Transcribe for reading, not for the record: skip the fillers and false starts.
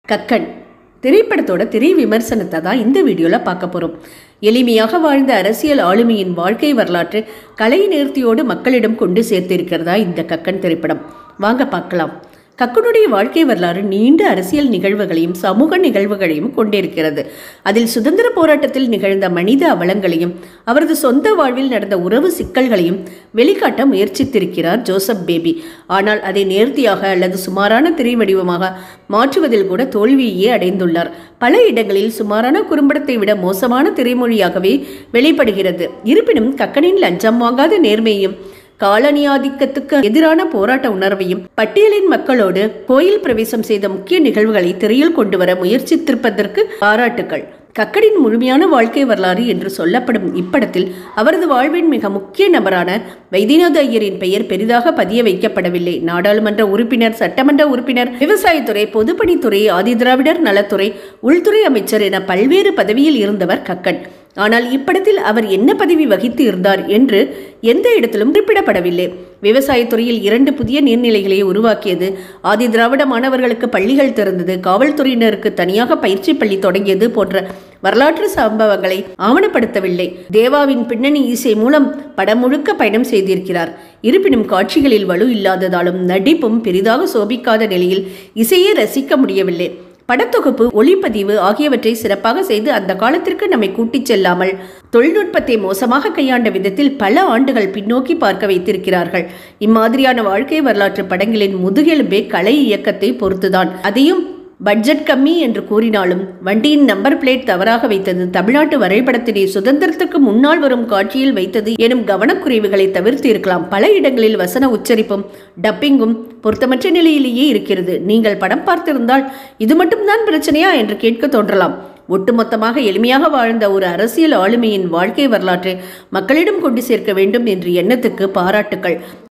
கக்கன் திரைப்படத்தோட திரை விமர்சனத்தை தான் இந்த வீடியோல பார்க்க போறோம். எளிமையாக வாழ்ந்த அரசியல் ஆளுமையின் வாழ்க்கை வரலாற்று கலை நேர்த்தியோடு மக்களிடம் கொண்டு சேர்த்திருக்கிறதா இந்த கக்கன் திரைப்படம். வாங்க பார்க்கலாம். கக்கனுடைய வாழ்க்கை வரலாறு நீண்ட அரசியல் நிகழ்வுகளையும் சமூக நிகழ்வுகளையும் கொண்டிருக்கிறது. அதில் சுதந்திர போராட்டத்தில் நிகழ்ந்த மனித அவலங்களையும் அவரது சொந்த வாழ்வில் நடந்த உறவு சிக்கல்களையும் வெளிக்காட்ட முயற்சித்திருக்கிறார் ஜோசப் பேபி. ஆனால் அதை நேர்த்தியாக அல்லது சுமாரான திரை வடிவமாக மாற்றுவதில் கூட தோல்வியே அடைந்துள்ளார். பல இடங்களில் சுமாரான குறும்படத்தை விட மோசமான திரைமொழியாகவே வெளிப்படுகிறது. இருப்பினும் கக்கனின் லஞ்சம் வாங்காத நேர்மையையும் காலனி ஆதிக்கத்துக்கு எதிரான போராட்ட உணர்வையும் பட்டியலின் மக்களோடு கோயில் பிரவேசம் செய்த முக்கிய நிகழ்வுகளை திரையில் கொண்டு வர முயற்சித்திருப்பதற்கு பாராட்டுக்கள். கக்கனின் முழுமையான வாழ்க்கை வரலாறு என்று சொல்லப்படும் இப்படத்தில் அவரது வாழ்வின் மிக முக்கிய நபரான வைத்தியநாத ஐயரின் பெயர் பெரிதாக பதிய வைக்கப்படவில்லை. நாடாளுமன்ற உறுப்பினர், சட்டமன்ற உறுப்பினர், விவசாயத்துறை, பொதுப்பணித்துறை, ஆதிதிராவிடர் நலத்துறை, உள்துறை அமைச்சர் என பல்வேறு பதவியில் இருந்தவர் கக்கன். ஆனால் இப்படத்தில் அவர் என்ன பதவி வகித்து இருந்தார் என்று எந்த இடத்திலும் குறிப்பிடப்படவில்லை. விவசாயத்துறையில் 2 புதிய நீர்நிலைகளை உருவாக்கியது, ஆதி திராவிட மாணவர்களுக்கு பள்ளிகள் திறந்தது, காவல்துறையினருக்கு தனியாக பயிற்சி பள்ளி தொடங்கியது போன்ற வரலாற்று சம்பவங்களை ஆவணப்படுத்தவில்லை. தேவாவின் பின்னணி இசை மூலம் படம் முழுக்க பயணம் செய்திருக்கிறார். இருப்பினும் காட்சிகளில் வலு இல்லாததாலும் நடிப்பும் பெரிதாக சோபிக்காத நிலையில் இசையை ரசிக்க முடியவில்லை. படத்தொகுப்பு, ஒளிப்பதிவு ஆகியவற்றை சிறப்பாக செய்து அந்த காலத்திற்கு நம்மை கூட்டிச் செல்லாமல் தொழில்நுட்பத்தை மோசமாக கையாண்ட விதத்தில் பல ஆண்டுகள் பின்னோக்கி பார்க்க வைத்திருக்கிறார்கள். இம்மாதிரியான வாழ்க்கை வரலாற்று படங்களின் முதுகெலும்பே கலை இயக்கத்தை பொறுத்துதான். அதையும் பட்ஜெட் கம்மி என்று கூறினாலும் வண்டியின் நம்பர் பிளேட் தவறாக வைத்தது, தமிழ்நாட்டு வரைபடத்தினை சுதந்திரத்துக்கு முன்னால் வரும் காட்சியில் வைத்தது எனும் கவனக்குறைவுகளை தவிர்த்து இருக்கலாம். பல இடங்களில் வசன உச்சரிப்பும் டப்பிங்கும் பொருத்தமற்ற நிலையிலேயே இருக்கிறது. நீங்கள் படம் பார்த்திருந்தால் இது மட்டும்தான் பிரச்சனையா என்று கேட்க தோன்றலாம். ஒட்டுமொத்தமாக எளிமையாக வாழ்ந்த ஒரு அரசியல் ஆளுமையின் வாழ்க்கை வரலாற்றை மக்களிடம் கொண்டு சேர்க்க வேண்டும் என்ற எண்ணத்துக்கு பாராட்டுக்கள்.